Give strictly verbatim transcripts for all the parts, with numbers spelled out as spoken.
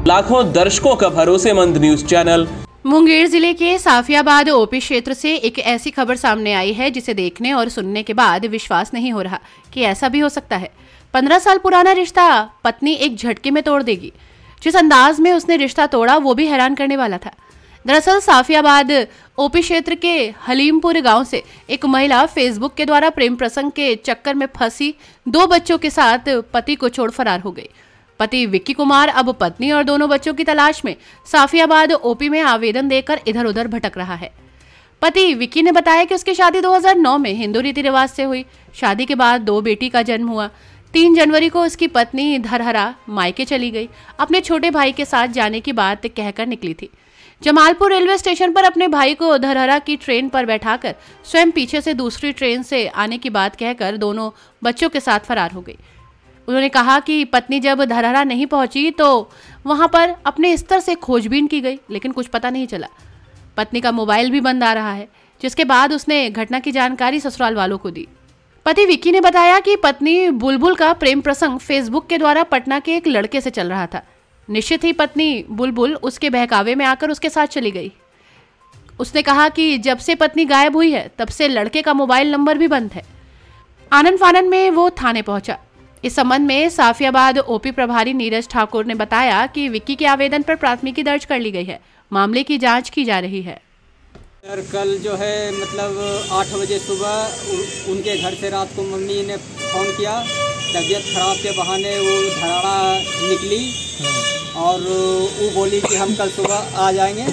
लाखों दर्शकों का भरोसेमंद न्यूज चैनल। मुंगेर जिले के साफियाबाद ओपी क्षेत्र से एक ऐसी खबर सामने आई है जिसे देखने और सुनने के बाद विश्वास नहीं हो रहा कि ऐसा भी हो सकता है। पंद्रह साल पुराना रिश्ता पत्नी एक झटके में तोड़ देगी। जिस अंदाज में उसने रिश्ता तोड़ा वो भी हैरान करने वाला था। दरअसल साफियाबाद ओपी क्षेत्र के हलीमपुर गांव से एक महिला फेसबुक के द्वारा प्रेम प्रसंग के चक्कर में फंसी दो बच्चों के साथ पति को छोड़ फरार हो गई। पति विक्की कुमार अब पत्नी और दोनों बच्चों की तलाश में साफियाबाद ओपी में आवेदन देकर इधर उधर भटक रहा है। पति विक्की ने बताया कि उसकी शादी दो हज़ार नौ में हिंदू रीति रिवाज से हुई। शादी के बाद दो बेटी का जन्म हुआ। तीन जनवरी को उसकी पत्नी धरहरा मायके चली गई। अपने छोटे भाई के साथ जाने की बात कहकर निकली थी। जमालपुर रेलवे स्टेशन पर अपने भाई को धरहरा की ट्रेन पर बैठाकर स्वयं पीछे से दूसरी ट्रेन से आने की बात कहकर दोनों बच्चों के साथ फरार हो गई। उन्होंने कहा कि पत्नी जब धरहरा नहीं पहुंची तो वहां पर अपने स्तर से खोजबीन की गई, लेकिन कुछ पता नहीं चला। पत्नी का मोबाइल भी बंद आ रहा है, जिसके बाद उसने घटना की जानकारी ससुराल वालों को दी। पति विक्की ने बताया कि पत्नी बुलबुल का प्रेम प्रसंग फेसबुक के द्वारा पटना के एक लड़के से चल रहा था। निश्चित ही पत्नी बुलबुल उसके बहकावे में आकर उसके साथ चली गई। उसने कहा कि जब से पत्नी गायब हुई है तब से लड़के का मोबाइल नंबर भी बंद है। आनन फानन में वो थाने पहुंचा। इस संबंध में साफियाबाद ओपी प्रभारी नीरज ठाकुर ने बताया कि विक्की के आवेदन पर प्राथमिकी दर्ज कर ली गई है। मामले की जांच की जा रही है। सर कल जो है मतलब आठ बजे सुबह उनके घर से रात को मम्मी ने फ़ोन किया। तबीयत खराब के बहाने वो धराड़ा निकली और वो बोली कि हम कल सुबह आ जाएंगे।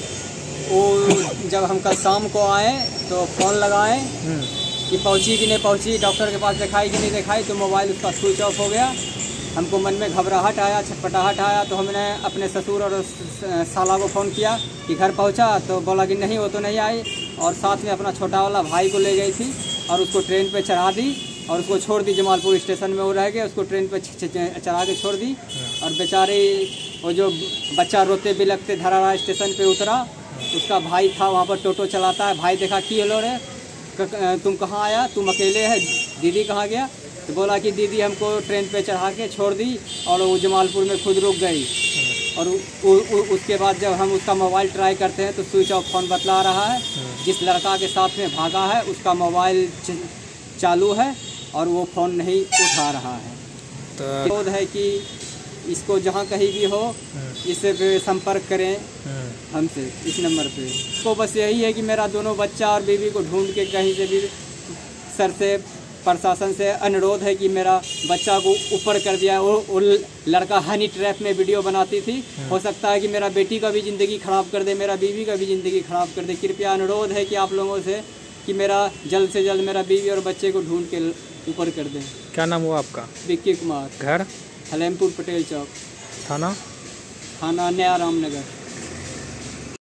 वो जब हम कल शाम को आए तो फ़ोन लगाए कि पहुंची कि नहीं पहुंची, डॉक्टर के पास दिखाई कि नहीं दिखाई, तो मोबाइल उसका स्विच ऑफ हो गया। हमको मन में घबराहट आया, छटपटाहट आया, तो हमने अपने ससुर और साला को फ़ोन किया कि घर पहुंचा, तो बोला कि नहीं वो तो नहीं आई, और साथ में अपना छोटा वाला भाई को ले गई थी और उसको ट्रेन पे चढ़ा दी और उसको छोड़ दी। जमालपुर स्टेशन में वो रह गए, उसको ट्रेन पे चढ़ा के छोड़ दी। और बेचारे वो जो बच्चा रोते बिलखते धराड़ा स्टेशन पर उतरा, उसका भाई था वहाँ पर, टोटो चलाता है। भाई देखा कि हेलो रे तुम कहाँ आया, तुम अकेले है, दीदी कहाँ गया? तो बोला कि दीदी हमको ट्रेन पे चढ़ा के छोड़ दी और वो जमालपुर में खुद रुक गई। और उ, उ, उ, उसके बाद जब हम उसका मोबाइल ट्राई करते हैं तो स्विच ऑफ फ़ोन बतला रहा है। जिस लड़का के साथ में भागा है उसका मोबाइल चालू है और वो फ़ोन नहीं उठा रहा है। तो है कि इसको जहाँ कहीं भी हो इससे पे संपर्क करें हमसे इस नंबर पे। तो बस यही है कि मेरा दोनों बच्चा और बीवी को ढूंढ के कहीं से भी सर से प्रशासन से अनुरोध है कि मेरा बच्चा को ऊपर कर दिया। वो, वो लड़का हनी ट्रैप में वीडियो बनाती थी। हो सकता है कि मेरा बेटी का भी ज़िंदगी ख़राब कर दे, मेरा बीवी का भी ज़िंदगी ख़राब कर दे। कृपया अनुरोध है कि आप लोगों से कि मेरा जल्द से जल्द मेरा बीवी और बच्चे को ढूंढ के ऊपर कर दें। क्या नाम हुआ आपका? विक्की कुमार। घर? हलीमपुर पटेल चौक। थाना? थाना नया रामनगर।